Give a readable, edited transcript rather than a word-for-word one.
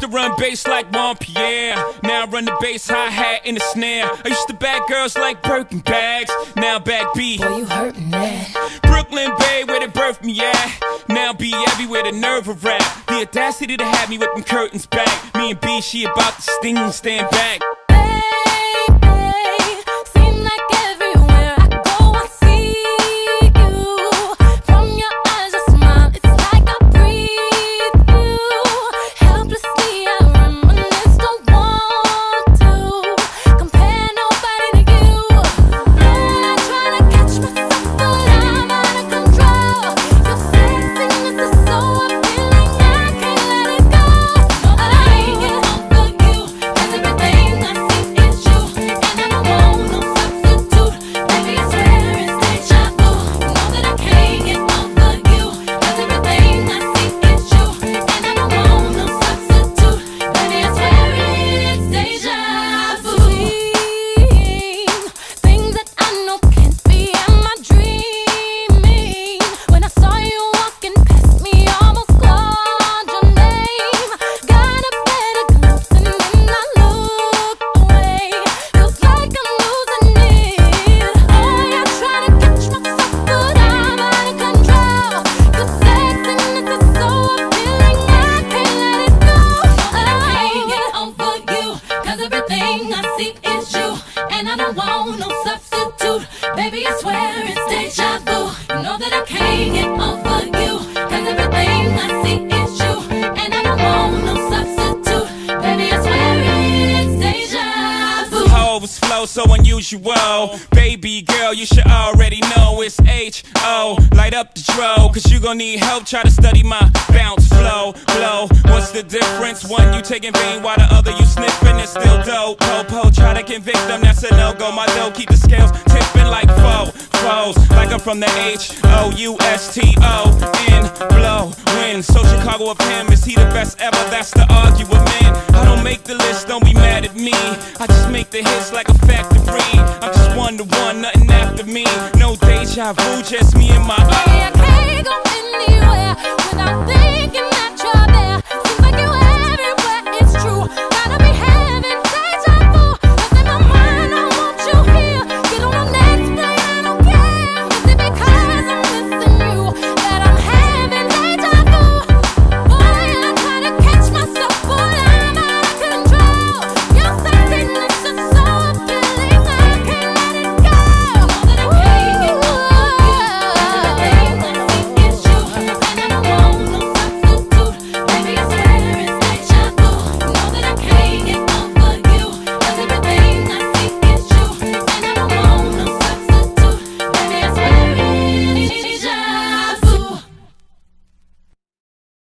run bass like Juan Pierre. Now I run the bass, hi-hat, and the snare. I used to bag girls like Birkin bags. Now back B. Boy, you hurtin' that. Brooklyn Bay, where they birthed me at. Now be everywhere, the nerve of rap. The audacity to have me with them curtains back. Me and B, she about to sting and stand back. Baby, I swear it's deja vu. You know that I can't get over you, 'cause everything I see is you, and I don't want no substitute. Baby, I swear it's deja vu. Hoes flow so unusual. Baby girl, you should already know it's H-O. Light up the dro, 'cause you gon' need help. Try to study my bounce flow. Blow, what's the difference? One you taking vein while the other you sniffing. It's still dope. Po-po, try to convict them, that's a no-go. My dough keep the scales tipping like foes. Like I'm from the H-O-U-S-T-O. In, blow, win. So Chicago of him, is he the best ever? That's the argument. I don't make the list, don't be mad at me. I just make the hits like a factory. I'm just one-to-one, nothing after me. No deja vu, just me and my Baby, I can't go anywhere.